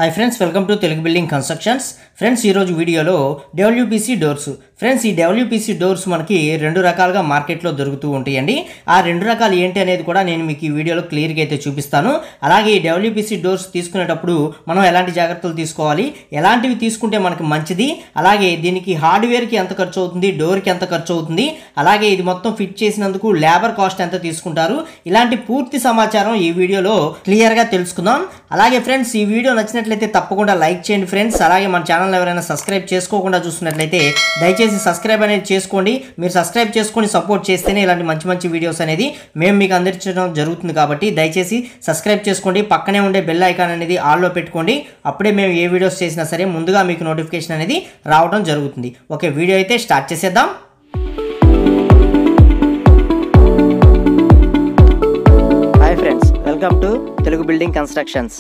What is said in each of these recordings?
Hi friends, welcome to Telugu building constructions. Friends, ఈరోజు వీడియోలో W P C doors. Friends, ఈ W P C doors మనకి రెండు రకాలుగా మార్కెట్లో దొరుకుతూ ఉంటాయండి. ఆ రెండు రకాలు ఏంటి అనేది కూడా నేను మీకు ఈ వీడియోలో క్లియర్గా అయితే చూపిస్తాను. అలాగే ఈ డబ్ల్యూపీసీ డోర్స్ తీసుకునేటప్పుడు మనం ఎలాంటి జాగ్రత్తలు తీసుకోవాలి, ఎలాంటివి తీసుకుంటే మనకి మంచిది, అలాగే దీనికి హార్డ్వేర్కి ఎంత ఖర్చు అవుతుంది, డోర్కి ఎంత ఖర్చు అవుతుంది, అలాగే ఇది మొత్తం ఫిట్ చేసినందుకు లేబర్ కాస్ట్ ఎంత తీసుకుంటారు, ఇలాంటి పూర్తి సమాచారం ఈ వీడియోలో క్లియర్గా తెలుసుకుందాం. అలాగే ఫ్రెండ్స్, ఈ వీడియో నచ్చినట్లయితే తప్పకుండా లైక్ చేయండి ఫ్రెండ్స్. అలాగే మన ఛానల్ ఎవరైనా సబ్స్క్రైబ్ చేసుకోకుండా చూస్తున్నట్లయితే దయచేసి సబ్స్క్రైబ్ అనేది చేసుకోండి. మీరు సబ్స్క్రైబ్ చేసుకొని సపోర్ట్ చేస్తేనే ఇలాంటి మంచి మంచి వీడియోస్ అనేది మేము మీకు అందించడం జరుగుతుంది. కాబట్టి దయచేసి సబ్స్క్రైబ్ చేసుకోండి. పక్కనే ఉండే బెల్ ఐకాన్ అనేది ఆల్లో పెట్టుకోండి. అప్పుడే మేము ఏ వీడియోస్ చేసినా సరే ముందుగా మీకు నోటిఫికేషన్ అనేది రావడం జరుగుతుంది. ఓకే, వీడియో అయితే స్టార్ట్ చేసేద్దాం. Hi friends, welcome to Telugu building constructions.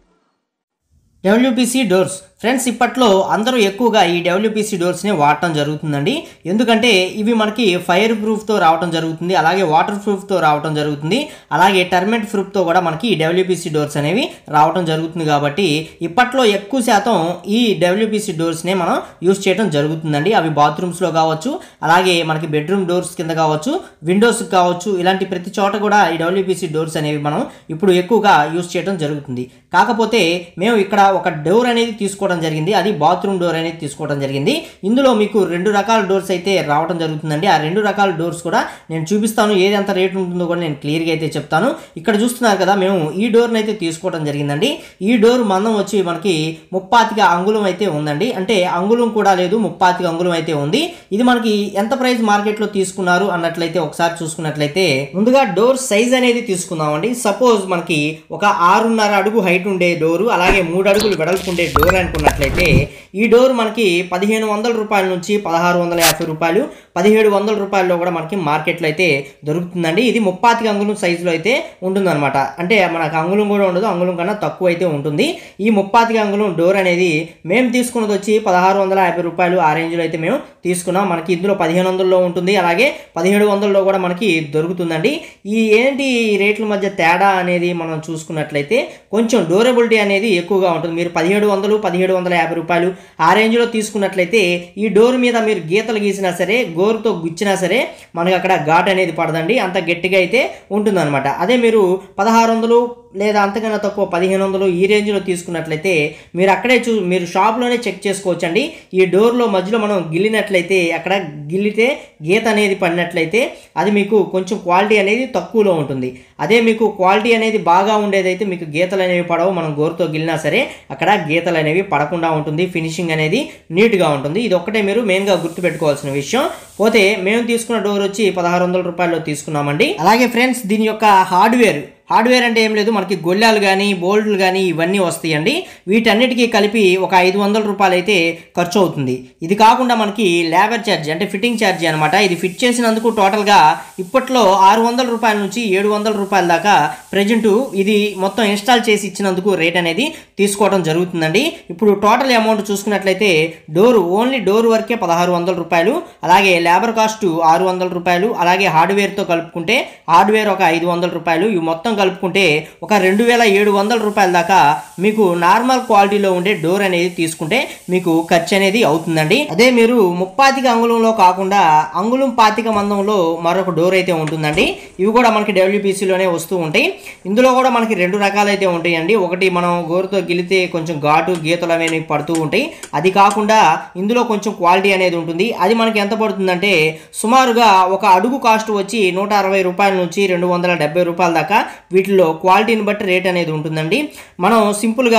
W P C doors. Friends, ఇప్పట్లో అందరూ ఎక్కువగా ఈ డబ్ల్యూపీసీ డోర్స్ని వాడటం జరుగుతుందండి. ఎందుకంటే ఇవి మనకి ఫైర్ ప్రూఫ్తో రావడం జరుగుతుంది, అలాగే వాటర్ ప్రూఫ్తో రావడం జరుగుతుంది, అలాగే టర్మెంట్ ప్రూఫ్తో కూడా మనకి ఈ డబ్ల్యూపీసీ డోర్స్ అనేవి రావడం జరుగుతుంది. కాబట్టి ఇప్పట్లో ఎక్కువ శాతం ఈ డబ్ల్యూపీసీ డోర్స్నే మనం యూజ్ చేయడం జరుగుతుందండి. అవి బాత్రూమ్స్లో కావచ్చు, అలాగే మనకి బెడ్రూమ్ డోర్స్ కింద కావచ్చు, విండోస్కి కావచ్చు, ఇలాంటి ప్రతి చోట కూడా ఈ డబ్ల్యూపీసీ డోర్స్ అనేవి మనం ఇప్పుడు ఎక్కువగా యూజ్ చేయడం జరుగుతుంది. కాకపోతే మేము ఇక్కడ ఒక డోర్ అనేది తీసుకోవడం జరిగింది, అది బాత్రూమ్ డోర్ అనేది తీసుకోవడం జరిగింది. ఇందులో మీకు రెండు రకాల డోర్స్ అయితే రావడం జరుగుతుందండి. ఆ రెండు రకాల డోర్స్ కూడా నేను చూపిస్తాను. ఏది ఎంత రేట్ ఉంటుందో కూడా నేను క్లియర్గా అయితే చెప్తాను. ఇక్కడ చూస్తున్నారు కదా, మేము ఈ డోర్ని అయితే తీసుకోవడం జరిగిందండి. ఈ డోర్ మందం వచ్చి మనకి 35 అంగుళం అయితే ఉందండి. అంటే అంగుళం కూడా లేదు, 35 అంగుళం అయితే ఉంది. ఇది మనకి ఎంత ప్రైస్ మార్కెట్లో తీసుకున్నారు అన్నట్లయితే ఒకసారి చూసుకున్నట్లయితే ముందుగా డోర్ సైజ్ అనేది తీసుకుందామండి. సపోజ్ మనకి ఒక 6.5 అడుగు హైట్ ఉండే డోరు, అలాగే 3 అడుగులు వెడల్పు ఉండే డోర్ అనుకున్నట్లయితే ఈ డోర్ మనకి 1500 రూపాయల నుంచి 1650 రూపాయలు, 1700 రూపాయల్లో కూడా మనకి మార్కెట్లో అయితే దొరుకుతుందండి. ఇది 35 అంగుళం సైజులో అయితే ఉంటుందన్నమాట. అంటే మనకు అంగుళం కూడా ఉండదు, అంగుళం కన్నా తక్కువ అయితే ఉంటుంది. ఈ 35 అంగుళం డోర్ అనేది మేము తీసుకున్నది వచ్చి 1650 రూపాయలు, ఆ రేంజ్లో అయితే మేము తీసుకున్నాం. మనకి ఇందులో 1500లో ఉంటుంది, అలాగే 1700లో కూడా మనకి దొరుకుతుందండి. ఈ రేట్ల మధ్య తేడా అనేది మనం చూసుకున్నట్లయితే కొంచెం డ్యూరబిలిటీ అనేది ఎక్కువగా ఉంటుంది. మీరు 1700, 1750 రూపాయలు ఆ రేంజ్లో తీసుకున్నట్లయితే ఈ డోర్ మీద మీరు గీతలు గీసినా సరే, గోరుతో గుచ్చినా సరే మనకి అక్కడ ఘాట్ అనేది పడదండి, అంత గట్టిగా అయితే ఉంటుందన్నమాట. అదే మీరు 1600 లేదా అంతకన్నా తక్కువ 1500 ఈ రేంజ్లో తీసుకున్నట్లయితే మీరు అక్కడే మీరు షాప్లోనే చెక్ చేసుకోవచ్చండి. ఈ డోర్లో మధ్యలో మనం గిల్లినట్లయితే, అక్కడ గిల్లితే గీత అనేది పడినట్లయితే అది మీకు కొంచెం క్వాలిటీ అనేది తక్కువలో ఉంటుంది. అదే మీకు క్వాలిటీ అనేది బాగా ఉండేదైతే మీకు గీతలు అనేవి పడవు, మనం గోరుతో గిల్లినా సరే అక్కడ గీతలు అనేవి పడకుండా ఉంటుంది, ఫినిషింగ్ అనేది నీట్గా ఉంటుంది. ఇది ఒక్కటే మీరు మెయిన్గా గుర్తుపెట్టుకోవాల్సిన విషయం. పోతే మేము తీసుకున్న డోర్ వచ్చి 1600 రూపాయల్లో తీసుకున్నామండి. అలాగే ఫ్రెండ్స్, దీని యొక్క హార్డ్వేర్ అంటే ఏం లేదు, మనకి గొల్లాలు కానీ బోల్డ్లు కానీ ఇవన్నీ వస్తాయండి. వీటన్నిటికీ కలిపి ఒక 500 రూపాయలు అయితే ఖర్చు అవుతుంది. ఇది కాకుండా మనకి లేబర్ ఛార్జ్ అంటే ఫిట్టింగ్ ఛార్జీ అనమాట. ఇది ఫిట్ చేసినందుకు టోటల్గా ఇప్పట్లో 600 రూపాయల నుంచి 700 రూపాయల దాకా ప్రజెంట్ ఇది మొత్తం ఇన్స్టాల్ చేసి ఇచ్చినందుకు రేట్ అనేది తీసుకోవడం జరుగుతుందండి. ఇప్పుడు టోటల్ అమౌంట్ చూసుకున్నట్లయితే ఓన్లీ డోర్ వరకే 1600 రూపాయలు, అలాగే లేబర్ కాస్ట్ 600 రూపాయలు, అలాగే హార్డ్వేర్తో కలుపుకుంటే హార్డ్వేర్ ఒక 500 రూపాయలు, ఇవి మొత్తం కలుపుకుంటే ఒక 2700 రూపాయల దాకా మీకు నార్మల్ క్వాలిటీలో ఉండే డోర్ అనేది తీసుకుంటే మీకు ఖర్చు అనేది అవుతుందండి. అదే మీరు 35 అంగుళంలో కాకుండా అంగుళం 25 మందంలో మరొక డోర్ అయితే ఉంటుందండి. ఇవి కూడా మనకి డబ్ల్యూపీసీలోనే వస్తూ ఉంటాయి. ఇందులో కూడా మనకి రెండు రకాలైతే ఉంటాయండి. ఒకటి మనం గోరుతో గిలితే కొంచెం ఘాటు గీతలు అనేవి పడుతూ ఉంటాయి, అది కాకుండా ఇందులో కొంచెం క్వాలిటీ అనేది ఉంటుంది. అది మనకి ఎంత పడుతుందంటే సుమారుగా ఒక అడుగు కాస్ట్ వచ్చి 160 రూపాయల నుంచి 270 రూపాయల దాకా వీటిలో క్వాలిటీని బట్టి రేట్ అనేది ఉంటుందండి. మనం సింపుల్గా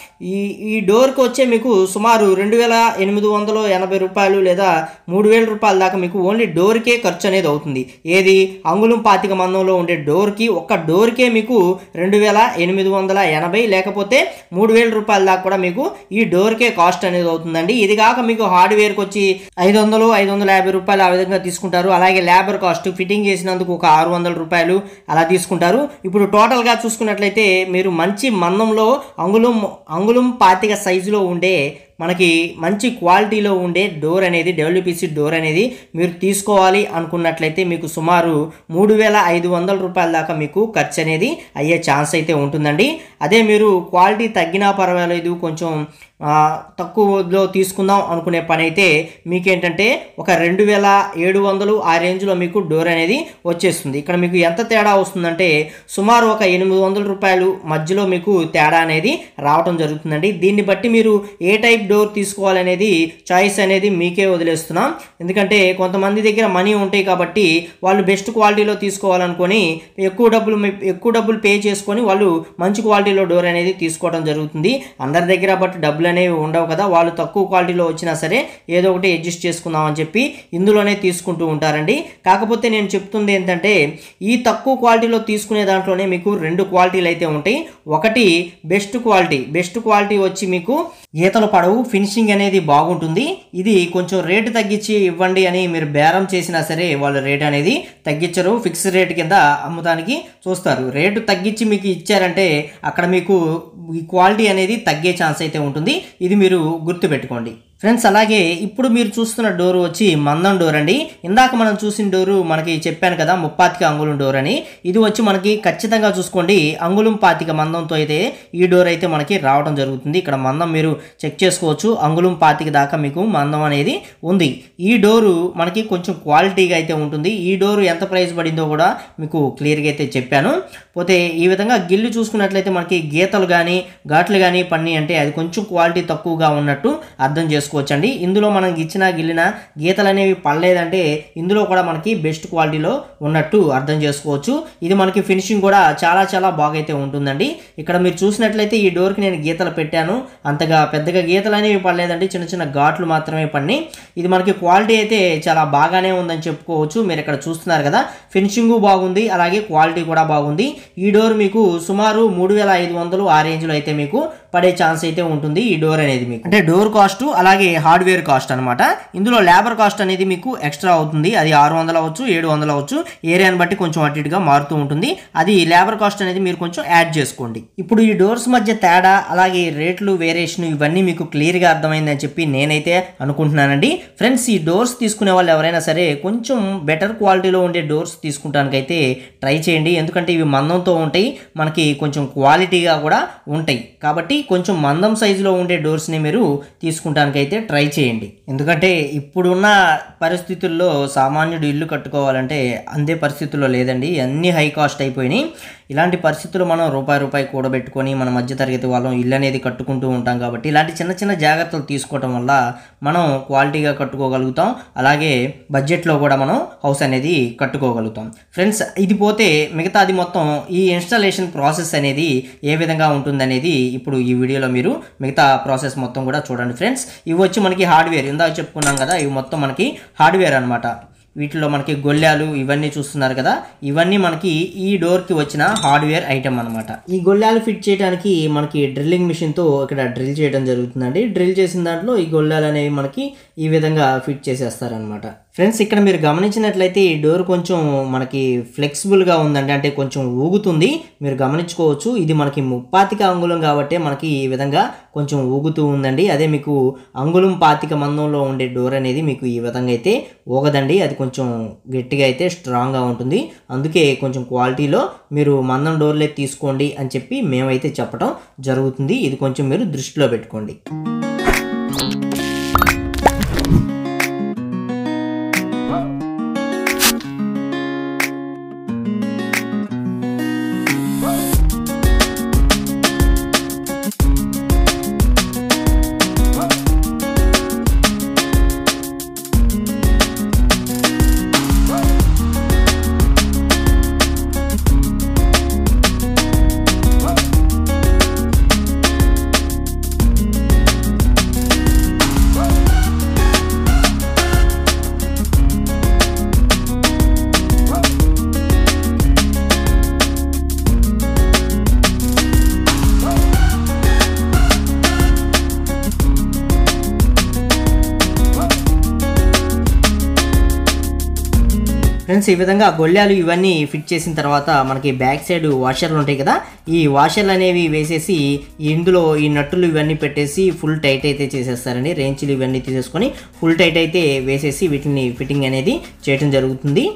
ఈ డోర్కి వచ్చే మీకు సుమారు 2880 రూపాయలు లేదా 3000 రూపాయల దాకా మీకు ఓన్లీ డోర్కే ఖర్చు అనేది అవుతుంది. ఏది అంగుళం 25 మందంలో ఉండే డోర్కి, ఒక్క డోర్కే మీకు 2880 లేకపోతే 3000 రూపాయల దాకా కూడా మీకు ఈ డోర్కే కాస్ట్ అనేది అవుతుందండి. ఇది కాక మీకు హార్డ్వేర్కి వచ్చి 500, 550 రూపాయలు ఆ విధంగా తీసుకుంటారు. అలాగే లేబర్ కాస్ట్ ఫిట్టింగ్ చేసినందుకు ఒక 600 రూపాయలు అలా తీసుకుంటారు. ఇప్పుడు టోటల్గా చూసుకున్నట్లయితే మీరు మంచి మందంలో అంగుళం 25 సైజులో ఉండే మనకి మంచి క్వాలిటీలో ఉండే డోర్ అనేది డబ్ల్యూపీసీ డోర్ అనేది మీరు తీసుకోవాలి అనుకున్నట్లయితే మీకు సుమారు 3,500 రూపాయల దాకా మీకు ఖర్చు అనేది అయ్యే ఛాన్స్ అయితే ఉంటుందండి. అదే మీరు క్వాలిటీ తగ్గినా పర్వాలేదు, కొంచెం తక్కువలో తీసుకుందాం అనుకునే పని అయితే మీకేంటంటే ఒక 2,700 ఆ రేంజ్లో మీకు డోర్ అనేది వచ్చేస్తుంది. ఇక్కడ మీకు ఎంత తేడా వస్తుందంటే సుమారు ఒక 800 రూపాయలు మధ్యలో మీకు తేడా అనేది రావడం జరుగుతుందండి. దీన్ని బట్టి మీరు ఏ టైప్ డోర్ తీసుకోవాలనేది చాయిస్ అనేది మీకే వదిలేస్తున్నాం. ఎందుకంటే కొంతమంది దగ్గర మనీ ఉంటాయి కాబట్టి వాళ్ళు బెస్ట్ క్వాలిటీలో తీసుకోవాలనుకొని ఎక్కువ డబ్బులు పే చేసుకొని వాళ్ళు మంచి క్వాలిటీలో డోర్ అనేది తీసుకోవడం జరుగుతుంది. అందరి దగ్గర బట్ డబ్బులు అనేవి ఉండవు కదా, వాళ్ళు తక్కువ క్వాలిటీలో వచ్చినా సరే ఏదో ఒకటి అడ్జస్ట్ చేసుకుందాం అని చెప్పి ఇందులోనే తీసుకుంటూ ఉంటారండి. కాకపోతే నేను చెప్తుంది ఏంటంటే ఈ తక్కువ క్వాలిటీలో తీసుకునే దాంట్లోనే మీకు 2 క్వాలిటీలు అయితే ఉంటాయి. ఒకటి బెస్ట్ క్వాలిటీ వచ్చి మీకు గీతలు పడవు, ఫినిషింగ్ అనేది బాగుంటుంది. ఇది కొంచెం రేటు తగ్గించి ఇవ్వండి అని మీరు బేరం చేసినా సరే వాళ్ళు రేట్ అనేది తగ్గించరు, ఫిక్స్ రేట్ కింద అమ్మడానికి చూస్తారు. రేటు తగ్గించి మీకు ఇచ్చారంటే అక్కడ మీకు ఈ క్వాలిటీ అనేది తగ్గే ఛాన్స్ అయితే ఉంటుంది. ఇది మీరు గుర్తుపెట్టుకోండి ఫ్రెండ్స్. అలాగే ఇప్పుడు మీరు చూస్తున్న డోర్ వచ్చి మందం డోర్ అండి. ఇందాక మనం చూసిన డోరు మనకి చెప్పాను కదా 35 అంగుళం డోర్ అని. ఇది వచ్చి మనకి ఖచ్చితంగా చూసుకోండి 1 అంగుళం 25 మందంతో అయితే ఈ డోర్ అయితే మనకి రావడం జరుగుతుంది. ఇక్కడ మందం మీరు చెక్ చేసుకోవచ్చు, 1 అంగుళం 25 దాకా మీకు మందం అనేది ఉంది. ఈ డోరు మనకి కొంచెం క్వాలిటీగా అయితే ఉంటుంది. ఈ డోరు ఎంత ప్రైస్ పడిందో కూడా మీకు క్లియర్గా అయితే చెప్పాను. పోతే ఈ విధంగా గిల్లు చూసుకున్నట్లయితే మనకి గీతలు కానీ ఘాట్లు కానీ పన్ని అంటే అది కొంచెం క్వాలిటీ తక్కువగా ఉన్నట్టు అర్థం చేసుకోవచ్చండి. ఇందులో మనం గిల్లిన గీతలు అనేవి పడలేదంటే ఇందులో కూడా మనకి బెస్ట్ క్వాలిటీలో ఉన్నట్టు అర్థం చేసుకోవచ్చు. ఇది మనకి ఫినిషింగ్ కూడా చాలా బాగా అయితే ఉంటుందండి. ఇక్కడ మీరు చూసినట్లయితే ఈ డోర్కి నేను గీతలు పెట్టాను, అంతగా పెద్దగా గీతలు అనేవి పడలేదండి, చిన్న ఘాట్లు మాత్రమే పడినాయి. ఇది మనకి క్వాలిటీ అయితే చాలా బాగానే ఉందని చెప్పుకోవచ్చు. మీరు ఇక్కడ చూస్తున్నారు కదా, ఫినిషింగ్ బాగుంది, అలాగే క్వాలిటీ కూడా బాగుంది. ఈ డోర్ మీకు సుమారు 3,500 ఆ రేంజ్లో అయితే మీకు పడే ఛాన్స్ అయితే ఉంటుంది. ఈ డోర్ అనేది మీకు అంటే డోర్ కాస్ట్ అలాగే హార్డ్వేర్ కాస్ట్ అనమాట. ఇందులో లేబర్ కాస్ట్ అనేది మీకు ఎక్స్ట్రా అవుతుంది. అది 600 అవ్వచ్చు, 700 అవ్వచ్చు, ఏరియాని బట్టి కొంచెం అటు ఇటుగా మారుతూ ఉంటుంది. అది లేబర్ కాస్ట్ అనేది మీరు కొంచెం యాడ్ చేసుకోండి. ఇప్పుడు ఈ డోర్స్ మధ్య తేడా అలాగే రేట్లు వేరియేషన్ ఇవన్నీ మీకు క్లియర్గా అర్థమైందని చెప్పి నేనైతే అనుకుంటున్నానండి. ఫ్రెండ్స్, ఈ డోర్స్ తీసుకునే వాళ్ళు ఎవరైనా సరే కొంచెం బెటర్ క్వాలిటీలో ఉండే డోర్స్ తీసుకుంటానికైతే ట్రై చేయండి. ఎందుకంటే ఇవి మందంతో ఉంటాయి, మనకి కొంచెం క్వాలిటీగా కూడా ఉంటాయి. కాబట్టి కొంచెం మందం సైజులో ఉండే డోర్స్ని మీరు తీసుకుంటానికైతే ట్రై చేయండి. ఎందుకంటే ఇప్పుడున్న పరిస్థితుల్లో సామాన్యుడు ఇల్లు కట్టుకోవాలంటే అందే పరిస్థితుల్లో లేదండి, అన్నీ హై కాస్ట్ అయిపోయినాయి. ఇలాంటి పరిస్థితుల్లో మనం రూపాయి కూడబెట్టుకొని మన మధ్యతరగతి వాళ్ళం ఇల్లు అనేది కట్టుకుంటూ ఉంటాం. కాబట్టి ఇలాంటి చిన్న జాగ్రత్తలు తీసుకోవటం వల్ల మనం క్వాలిటీగా కట్టుకోగలుగుతాం, అలాగే బడ్జెట్లో కూడా మనం హౌస్ అనేది కట్టుకోగలుగుతాం. ఫ్రెండ్స్, ఇది పోతే మిగతాది మొత్తం ఈ ఇన్స్టాలేషన్ ప్రాసెస్ అనేది ఏ విధంగా ఉంటుందనేది ఇప్పుడు ఈ వీడియోలో మీరు మిగతా ప్రాసెస్ మొత్తం కూడా చూడండి. ఫ్రెండ్స్, ఇవి వచ్చి మనకి హార్డ్వేర్, ఇందాక చెప్పుకున్నాం కదా, ఇవి మొత్తం మనకి హార్డ్వేర్ అనమాట. వీటిలో మనకి గొల్లాలు ఇవన్నీ చూస్తున్నారు కదా, ఇవన్నీ మనకి ఈ డోర్కి వచ్చిన హార్డ్వేర్ ఐటమ్ అనమాట. ఈ గొల్లాలు ఫిట్ చేయడానికి మనకి డ్రిల్లింగ్ మిషన్తో ఇక్కడ డ్రిల్ చేయడం జరుగుతుందండి. డ్రిల్ చేసిన దాంట్లో ఈ గొల్లాలు అనేవి మనకి ఈ విధంగా ఫిట్ చేసేస్తారనమాట. ఫ్రెండ్స్, ఇక్కడ మీరు గమనించినట్లయితే ఈ డోర్ కొంచెం మనకి ఫ్లెక్సిబుల్గా ఉందండి, అంటే కొంచెం ఊగుతుంది. మీరు గమనించుకోవచ్చు, ఇది మనకి 35 అంగుళం కాబట్టి మనకి ఈ విధంగా కొంచెం ఊగుతూ ఉందండి. అదే మీకు 1 అంగుళం 25 మందంలో ఉండే డోర్ అనేది మీకు ఈ విధంగా అయితే ఊగదండి, అది కొంచెం గట్టిగా అయితే స్ట్రాంగ్గా ఉంటుంది. అందుకే కొంచెం క్వాలిటీలో మీరు మందం డోర్లే తీసుకోండి అని చెప్పి మేమైతే చెప్పడం జరుగుతుంది. ఇది కొంచెం మీరు దృష్టిలో పెట్టుకోండి. ఫ్రెండ్స్, ఈ విధంగా గొళ్ళాలు ఇవన్నీ ఫిట్ చేసిన తర్వాత మనకి బ్యాక్ సైడ్ వాషర్లు ఉంటాయి కదా, ఈ వాషర్లు అనేవి వేసేసి ఇందులో ఈ నట్టులు ఇవన్నీ పెట్టేసి ఫుల్ టైట్ అయితే చేసేస్తారండి. రేంచ్లు ఇవన్నీ తీసేసుకొని ఫుల్ టైట్ అయితే వేసేసి వీటిని ఫిట్టింగ్ అనేది చేయడం జరుగుతుంది.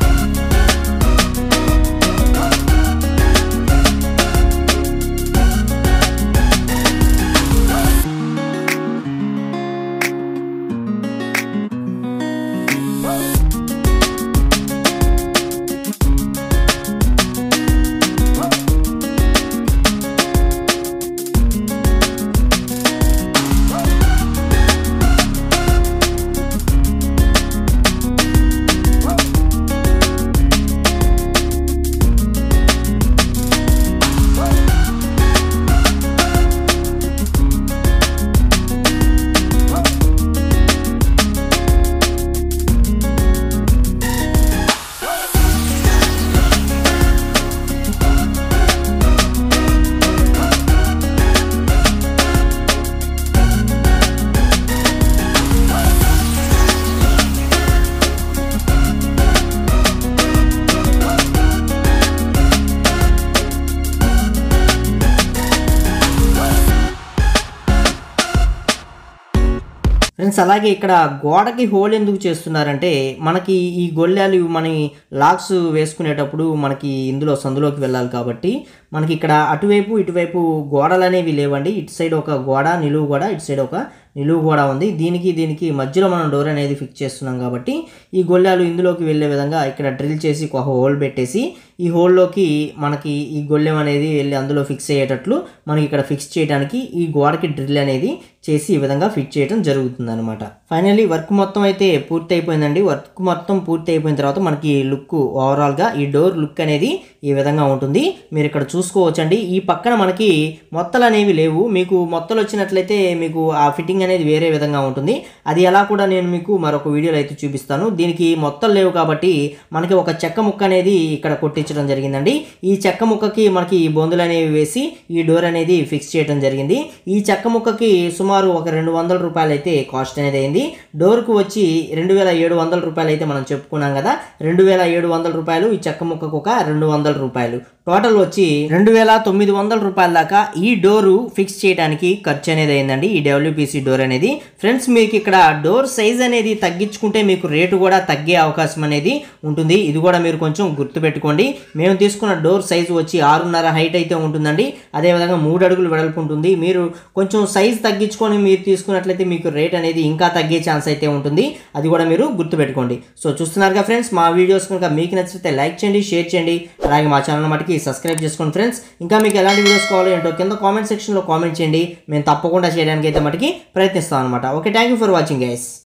ఫ్రెండ్స్, అలాగే ఇక్కడ గోడకి హోల్ ఎందుకు చేస్తున్నారంటే మనకి ఈ గొళ్ళాలు మన లాక్స్ వేసుకునేటప్పుడు మనకి ఇందులో సందులోకి వెళ్ళాలి కాబట్టి మనకి ఇక్కడ అటువైపు ఇటువైపు గోడలు అనేవి లేవండి. ఇటు సైడ్ ఒక గోడ నిలువు గోడ, ఇటు సైడ్ ఒక నిలువు గోడ ఉంది. దీనికి మధ్యలో మనం డోర్ అనేది ఫిక్స్ చేస్తున్నాం కాబట్టి ఈ గొళ్ళాలు ఇందులోకి వెళ్ళే విధంగా ఇక్కడ డ్రిల్ చేసి ఒక హోల్ పెట్టేసి ఈ హోల్లోకి మనకి ఈ గొళ్ళెం అనేది వెళ్ళి అందులో ఫిక్స్ అయ్యేటట్లు మనకి ఇక్కడ ఫిక్స్ చేయడానికి ఈ గోడకి డ్రిల్ అనేది చేసి ఈ విధంగా ఫిట్ చేయడం జరుగుతుంది అనమాట. ఫైనల్లీ వర్క్ మొత్తం అయితే పూర్తి అయిపోయిందండి. వర్క్ మొత్తం పూర్తి అయిపోయిన తర్వాత మనకి లుక్ ఓవరాల్గా ఈ డోర్ లుక్ అనేది ఈ విధంగా ఉంటుంది. మీరు ఇక్కడ చూసుకోవచ్చండి. ఈ పక్కన మనకి మొత్తలు అనేవి లేవు. మీకు మొత్తలు వచ్చినట్లయితే మీకు ఆ ఫిట్టింగ్ అనేది వేరే విధంగా ఉంటుంది. అది ఎలా కూడా నేను మీకు మరొక వీడియోలో అయితే చూపిస్తాను. దీనికి మొత్తలు లేవు కాబట్టి మనకి ఒక చెక్క ముక్క అనేది ఇక్కడ కొట్టించడం జరిగిందండి. ఈ చెక్క ముక్కకి మనకి ఈ బొందులు అనేవి వేసి ఈ డోర్ అనేది ఫిక్స్ చేయడం జరిగింది. ఈ చెక్క ముక్కకి సుమారు ఒక 200 రూపాయలు అయితే కాస్ట్ అనేది అయింది. డోర్కు వచ్చి 2700 రూపాయలు అయితే మనం చెప్పుకున్నాం కదా. 2700 రూపాయలు, ఈ చెక్క ముక్కకు ఒక 200 రూపాయలు, టోటల్ వచ్చి 2900 రూపాయల దాకా ఈ డోరు ఫిక్స్ చేయడానికి ఖర్చు అనేది అయిందండి, ఈ డబ్ల్యూపీసీ డోర్ అనేది. ఫ్రెండ్స్, మీకు ఇక్కడ డోర్ సైజ్ అనేది తగ్గించుకుంటే మీకు రేటు కూడా తగ్గే అవకాశం అనేది ఉంటుంది. ఇది కూడా మీరు కొంచెం గుర్తుపెట్టుకోండి. మేము తీసుకున్న డోర్ సైజు వచ్చి 6.5 హైట్ అయితే ఉంటుందండి. అదేవిధంగా 3 అడుగులు వెడల్పు ఉంటుంది. మీరు కొంచెం సైజ్ తగ్గించుకొని మీరు తీసుకున్నట్లయితే మీకు రేట్ అనేది ఇంకా తగ్గే ఛాన్స్ అయితే ఉంటుంది. అది కూడా మీరు గుర్తుపెట్టుకోండి. సో చూస్తున్నారుగా ఫ్రెండ్స్, మా వీడియోస్ కనుక మీకు నచ్చితే లైక్ చేయండి, షేర్ చేయండి, అలాగే మా ఛానల్ మటుకి సబ్స్క్రైబ్ చేసుకోండి. ఫ్రెండ్స్, ఇంకా మీకు ఎలాంటి వీడియోస్ కావాలో ఏంటో కింద కామెంట్ సెక్షన్లో కామెంట్ చేయండి. మేము తప్పకుండా చేయడానికి అయితే మటుకి ప్రయత్నిస్తాం అనమాట. Okay, thank you for watching guys.